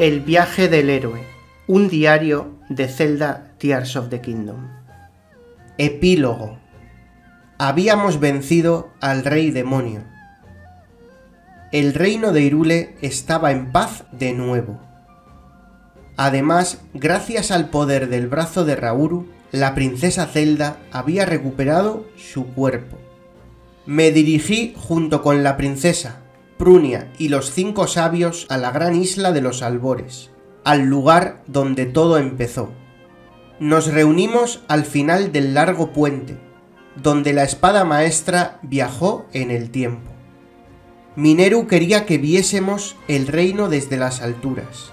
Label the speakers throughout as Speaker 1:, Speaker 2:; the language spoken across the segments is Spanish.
Speaker 1: El viaje del héroe, un diario de Zelda Tears of the Kingdom. Epílogo. Habíamos vencido al rey demonio. El reino de Hyrule estaba en paz de nuevo. Además, gracias al poder del brazo de Rauru, la princesa Zelda había recuperado su cuerpo. Me dirigí junto con la princesa, Prunia y los 5 sabios a la gran isla de los Albores, al lugar donde todo empezó. Nos reunimos al final del largo puente, donde la espada maestra viajó en el tiempo. Mineru quería que viésemos el reino desde las alturas.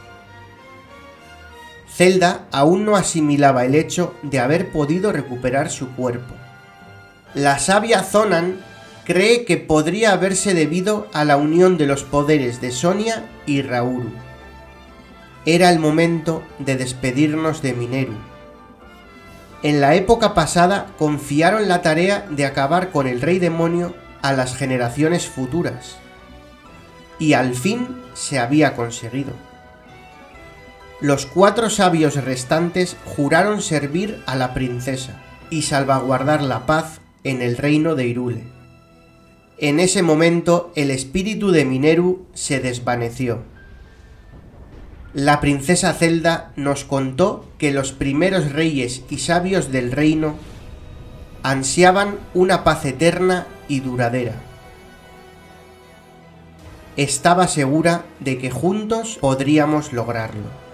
Speaker 1: Zelda aún no asimilaba el hecho de haber podido recuperar su cuerpo. La sabia Zonan cree que podría haberse debido a la unión de los poderes de Sonia y Rauru. Era el momento de despedirnos de Mineru. En la época pasada confiaron la tarea de acabar con el rey demonio a las generaciones futuras. Y al fin se había conseguido. Los 4 sabios restantes juraron servir a la princesa y salvaguardar la paz en el reino de Hyrule. En ese momento el espíritu de Mineru se desvaneció. La princesa Zelda nos contó que los primeros reyes y sabios del reino ansiaban una paz eterna y duradera. Estaba segura de que juntos podríamos lograrlo.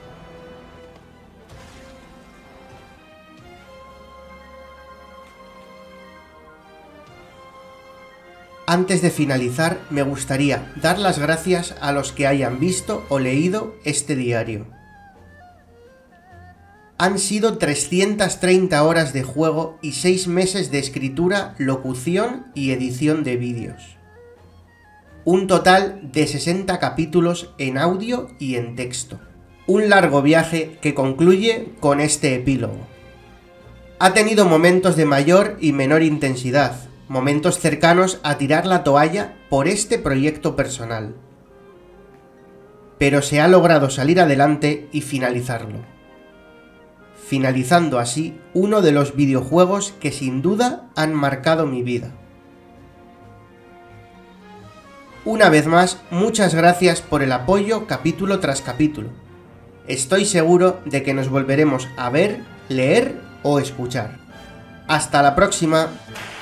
Speaker 1: Antes de finalizar, me gustaría dar las gracias a los que hayan visto o leído este diario. Han sido 330 horas de juego y 6 meses de escritura, locución y edición de vídeos. Un total de 60 capítulos en audio y en texto. Un largo viaje que concluye con este epílogo. Ha tenido momentos de mayor y menor intensidad, momentos cercanos a tirar la toalla por este proyecto personal. Pero se ha logrado salir adelante y finalizarlo. Finalizando así uno de los videojuegos que sin duda han marcado mi vida. Una vez más, muchas gracias por el apoyo capítulo tras capítulo. Estoy seguro de que nos volveremos a ver, leer o escuchar. ¡Hasta la próxima!